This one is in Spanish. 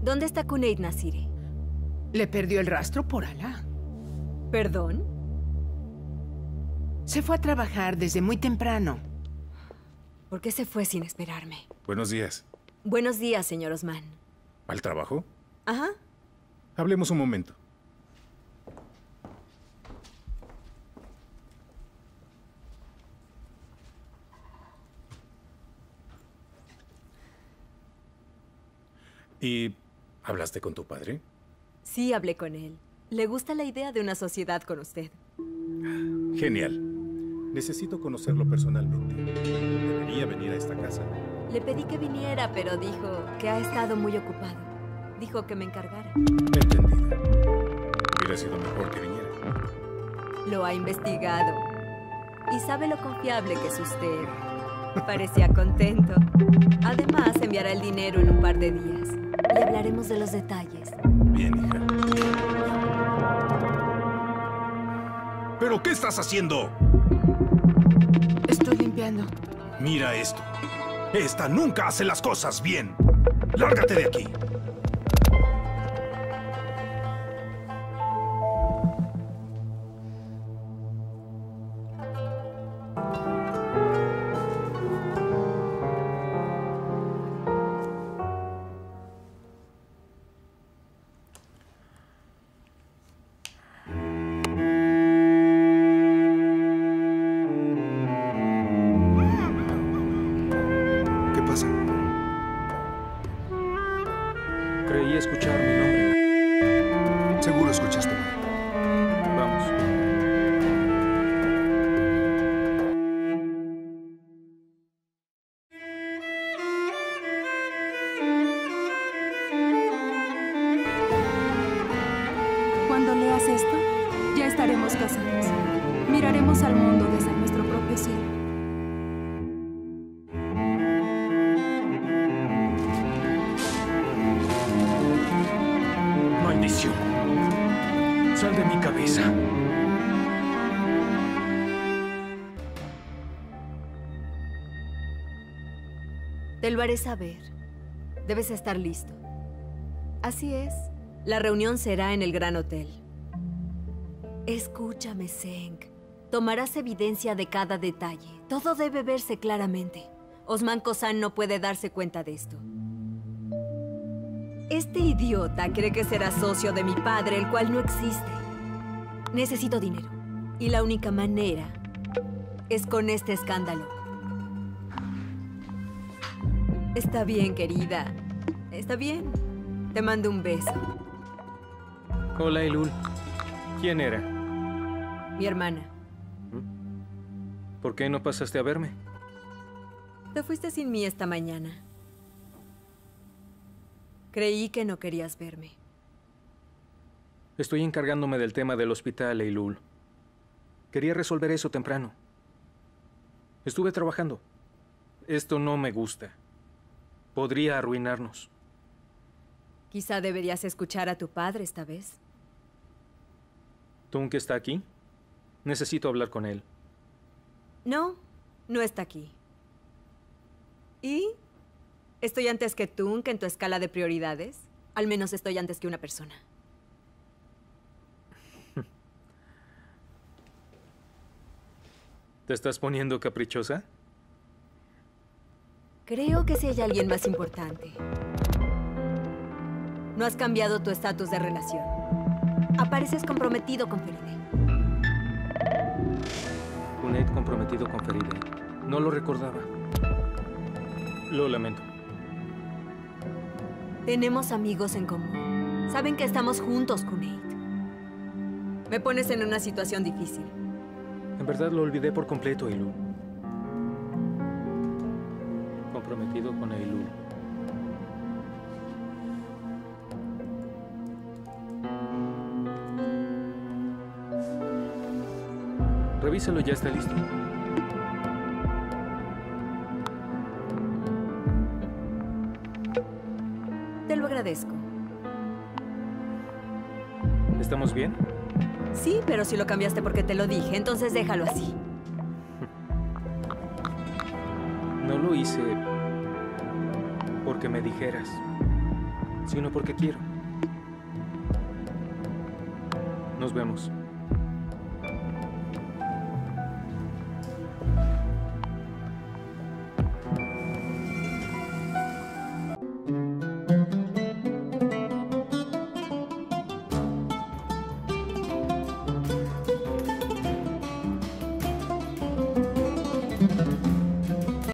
¿Dónde está Cuneyt Nasiri? Le perdió el rastro por Alá. ¿Perdón? Se fue a trabajar desde muy temprano. ¿Por qué se fue sin esperarme? Buenos días. Buenos días, señor Osman. ¿Al trabajo? Ajá. Hablemos un momento. ¿Y hablaste con tu padre? Sí, hablé con él. Le gusta la idea de una sociedad con usted. Genial. Necesito conocerlo personalmente. ¿Debería venir a esta casa? Le pedí que viniera, pero dijo que ha estado muy ocupado. Dijo que me encargara. Entendido. Hubiera sido mejor que viniera. Lo ha investigado. Y sabe lo confiable que es usted. Parecía contento. Además, enviará el dinero en un par de días. Y hablaremos de los detalles. Bien, hija. ¿Pero qué estás haciendo? Estoy limpiando. Mira esto. Esta nunca hace las cosas bien. ¡Lárgate de aquí! ¿Qué pasa? Creí escuchar mi nombre. Seguro escuchaste mal. Vamos. Cuando leas esto, ya estaremos casados. Miraremos al mundo desde nuestro propio cielo. ¡Maldición! ¡Sal de mi cabeza! Te lo haré saber. Debes estar listo. Así es. La reunión será en el Gran Hotel. Escúchame, Zeng. Tomarás evidencia de cada detalle. Todo debe verse claramente. Osman Kozan no puede darse cuenta de esto. Este idiota cree que será socio de mi padre, el cual no existe. Necesito dinero. Y la única manera es con este escándalo. Está bien, querida. Está bien. Te mando un beso. Hola, Eylul. ¿Quién era? Mi hermana. ¿Por qué no pasaste a verme? Te fuiste sin mí esta mañana. Creí que no querías verme. Estoy encargándome del tema del hospital, Eylul. Quería resolver eso temprano. Estuve trabajando. Esto no me gusta. Podría arruinarnos. Quizá deberías escuchar a tu padre esta vez. ¿Tunk está aquí? Necesito hablar con él. No, no está aquí. ¿Y? ¿Estoy antes que Tunk en tu escala de prioridades? Al menos estoy antes que una persona. ¿Te estás poniendo caprichosa? Creo que sí hay alguien más importante. No has cambiado tu estatus de relación. Apareces comprometido con Feride. Cuneyt comprometido con Feride. No lo recordaba. Lo lamento. Tenemos amigos en común. Saben que estamos juntos, Cuneyt. Me pones en una situación difícil. En verdad lo olvidé por completo, Eylul. Comprometido con Eylul. Revísalo, ya está listo. Te lo agradezco. ¿Estamos bien? Sí, pero si lo cambiaste porque te lo dije, entonces déjalo así. No lo hice porque me dijeras, sino porque quiero. Nos vemos.